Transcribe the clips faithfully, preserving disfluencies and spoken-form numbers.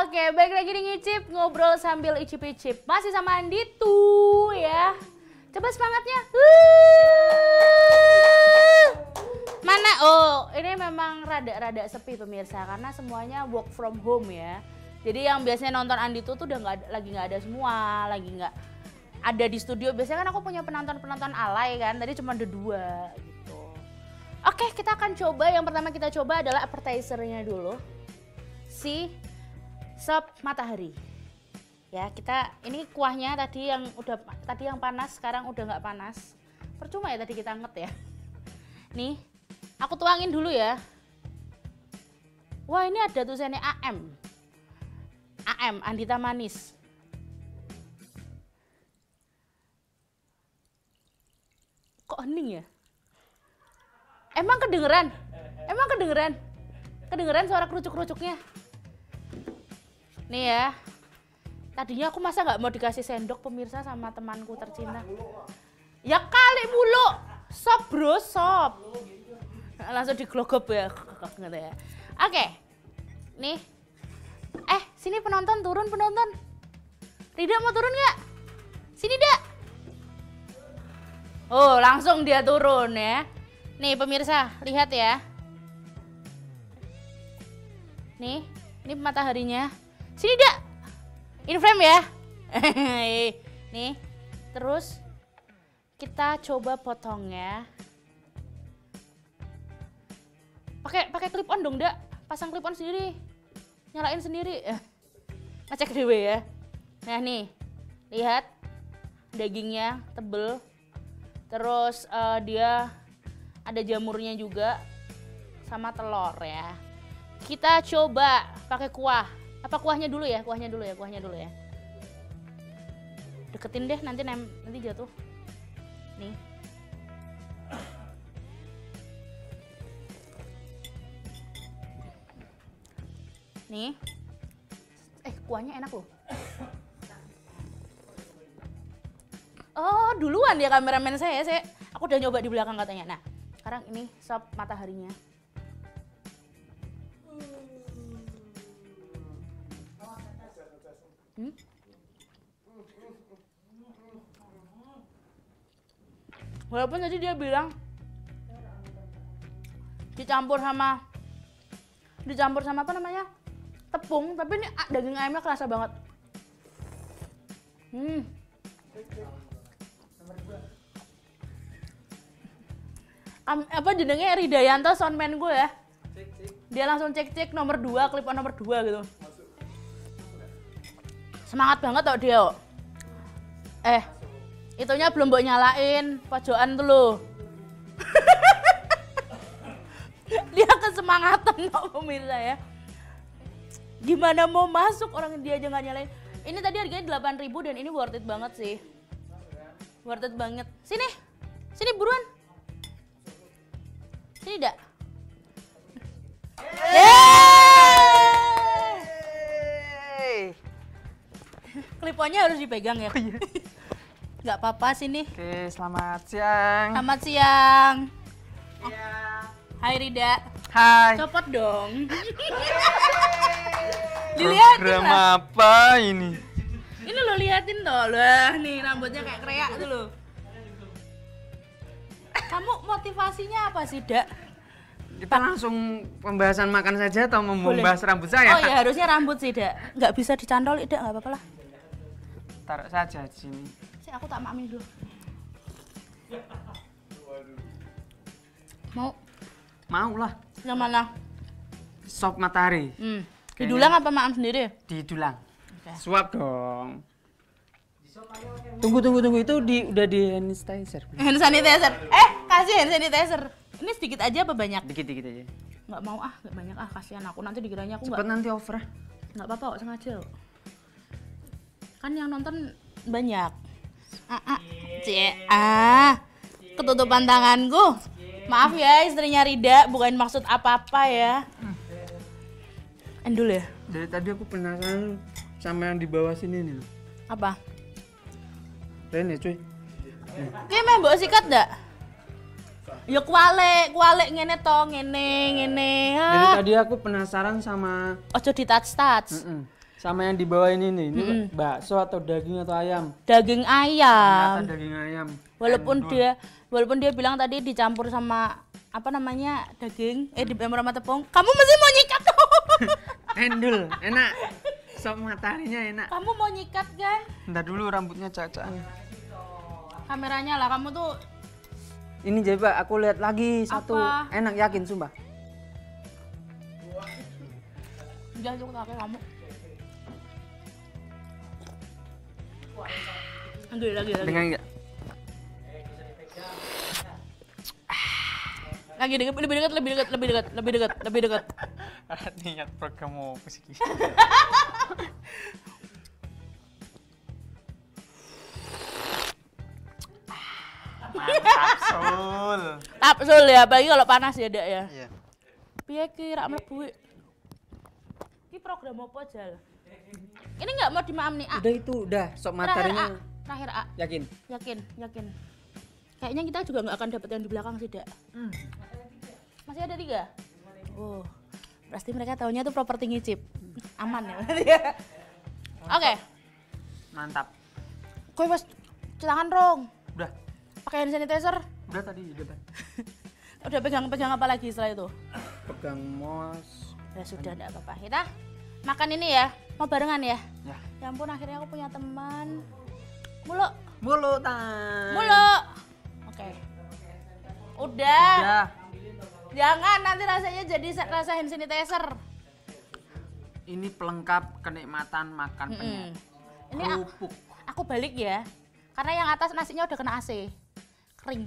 Oke, balik lagi di Ngicip, ngobrol sambil icip-icip. Masih sama Andi tuh ya. Coba semangatnya. Mana? Oh, ini memang rada-rada sepi pemirsa karena semuanya work from home ya. Jadi yang biasanya nonton Andi tuh tuh udah nggak lagi nggak ada semua, lagi nggak ada di studio. Biasanya kan aku punya penonton-penonton alay kan, tadi cuma ada dua gitu. Oke, kita akan coba. Yang pertama kita coba adalah appetizer-nya dulu. Si sop matahari. Ya, kita ini kuahnya tadi yang udah tadi yang panas, sekarang udah nggak panas. Percuma ya tadi kita anget ya. Nih, aku tuangin dulu ya. Wah, ini ada tulisannya A M. A M, Andita Manis. Kok hening ya? Emang kedengeran? Emang kedengeran? Kedengeran suara kerucuk-kerucuknya? Nih ya. Tadinya aku masa nggak mau dikasih sendok pemirsa sama temanku tercinta. Ya kali mulu. Sop bro, sop. Langsung diglogop ya. ya. Oke. Nih. Eh, sini penonton, turun penonton. Rida mau turun nggak? Sini dak. Oh, langsung dia turun ya. Nih pemirsa, lihat ya. Nih, ini mataharinya. Sini dak. In frame ya. Nih, terus kita coba potongnya. Pakai pakai clip on dong, dak. Pasang clip on sendiri. Nyalain sendiri. Ngecek dulu ya. Nah, nih. Lihat dagingnya tebel. Terus uh, dia ada jamurnya juga sama telur ya. Kita coba pakai kuah. Apa kuahnya dulu ya? Kuahnya dulu ya, kuahnya dulu ya. Deketin deh, nanti nem nanti jatuh. Nih. Nih. Eh, kuahnya enak loh. Oh, duluan ya kameramen saya. Saya aku udah nyoba di belakang katanya. Nah, sekarang ini sop mataharinya. Hmm? Walaupun tadi dia bilang dicampur sama dicampur sama apa namanya tepung, tapi ini daging ayamnya kerasa banget. Hmm. Um, apa jenengnya Ridayanto soundman gue ya. Dia langsung cek-cek nomor dua, klip on nomor dua gitu. Semangat banget tau dia. Eh, itunya belum mau nyalain pojokan tuh lo. Dia kesemangatan tau pemirsa ya. Gimana mau masuk orang dia aja nggak nyalain. Ini tadi harganya delapan ribu dan ini worth it banget sih. Worth it banget. Sini, sini buruan. Sini dak. Kliponnya harus dipegang ya. Oh, iya. Gak apa-apa sini. Oke, selamat siang. Selamat siang. Iya. Hai Rida. Hai. Copot dong. Dilihatin program lah. Apa ini? Ini lo liatin toh, lah nih rambutnya kayak kreak tuh lo. Kamu motivasinya apa sih, Dak? Kita langsung pembahasan makan saja atau membahas rambut saya? Oh iya, harusnya rambut sih, Dak. Nggak bisa dicantol, Dak, nggak apa-apa lah. Taruh saja di sini. Sih, aku tak mamin dulu. Mau? Mau lah. Yang mana? Sop matahari. Hmm. Didulang apa maam sendiri? Didulang. Okay. Suap dong. Tunggu, tunggu, tunggu. Itu di, udah di hand sanitizer. Hand sanitizer. Eh, kasih hand sanitizer. Ini sedikit aja apa banyak? Dikit-dikit aja. Nggak mau ah, nggak banyak ah, kasihan aku nanti dikiranya aku nggak. Cepet nanti over. Nggak apa-apa kok, sengaja. Kan yang nonton banyak. Ah, ah. Cie, ah. Ketutupan tanganku. Maaf ya istrinya Rida, bukan maksud apa-apa ya. Endul ya? Dari tadi aku penasaran sama yang di bawah sini nih. Apa? Keren ya cuy. Kayak main bawa sikat dak? Ya kualek, kualek ngene to, ngene, ngene. Dari Ah. tadi aku penasaran sama Ojo di touch touch. Mm-mm. Sama yang di bawah ini nih, ini Mm-mm. bakso atau daging atau ayam? Daging ayam. Ternyata daging ayam. Walaupun Endul. dia walaupun dia bilang tadi dicampur sama apa namanya daging, eh dicampur sama tepung. Kamu mesti mau nyikat tuh. Endul, enak. Sop mataharinya enak. Kamu mau nyikat kan? Ntar dulu rambutnya Caca. Kameranya lah, kamu tuh Ini jadi Pak, aku lihat lagi satu. Apa? Enak yakin sumpah. udah tuh kakek kamu. Lagi lagi lagi. Dengan enggak? Lagi dekat, lebih dekat, lebih dekat, lebih dekat, lebih dekat, lebih dekat. Niat program apa sih? Mantap, Sul. Kapsul ya, apalagi kalau panas ya, Dak ya. Iya. Piye ki rak mlebu. Ki program apa aja? Ini enggak mau dimaam nih, A. Udah itu, udah sop Terakhir, A. mataharinya. Terakhir, A. Yakin? Yakin, yakin. Kayaknya kita juga nggak akan dapet yang di belakang sih, Dak. Hmm. Masih ada tiga? Oh, pasti mereka taunya tuh properti ngicip. Aman ya berarti ya. Oke, Mantap. kowe wes cuci tangan rong. Udah. Pakai hand sanitizer. Udah tadi di depan. Udah pegang-pegang apa lagi setelah itu? Pegang mos. Ya sudah, enggak apa-apa. Kita makan ini ya. Mau barengan ya? Ya. Ya ampun, akhirnya aku punya teman. Mulu, Mulu tan. mulu. Oke. Udah. Udah. Jangan nanti rasanya jadi rasa hand sanitizer. Ini pelengkap kenikmatan makan Mm-mm. penyet. Ini a- Kerupuk. aku balik ya. Karena yang atas nasinya udah kena A C. Kering.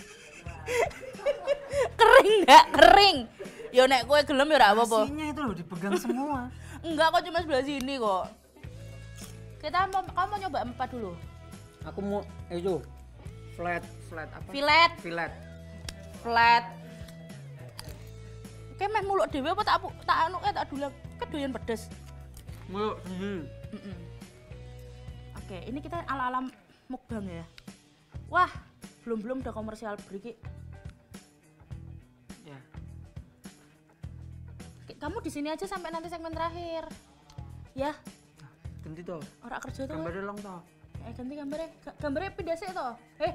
Kering enggak? Kering. Ya nek kowe gelem ya ora apa-apa. Nasinya itu loh dipegang semua. Enggak kok, cuma sebelah sini kok. Kita mau, kamu mau nyoba empat dulu. Aku mau itu flat flat apa? Filet, Filet. flat. Kayak meh muluk dhewe apa tak pu- tak anu eh tak dulang. Kedoyan pedes. Mulu sendiri. Mm-mm. Oke, ini kita ala-ala mukbang ya. Wah, belum-belum udah komersial break. Ya. Kamu di sini aja sampai nanti segmen terakhir. Ya, Ganti toh. ora kerja tuh. Gambarnya long toh. Eh ganti gambarnya. Ga- Gambarnya pindah sih toh. Eh,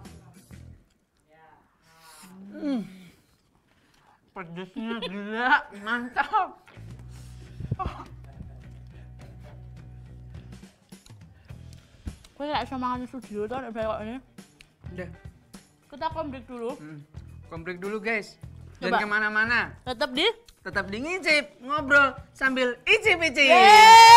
Pedesnya gila, mantap. gue gak bisa makan di studio tuh ada kayak ini. Udah. Kita kombrek dulu. Hmm. Komplek dulu guys. Coba. Jangan kemana-mana. Tetap di Tetap di ngicip, ngobrol sambil icip-icip. Yeay!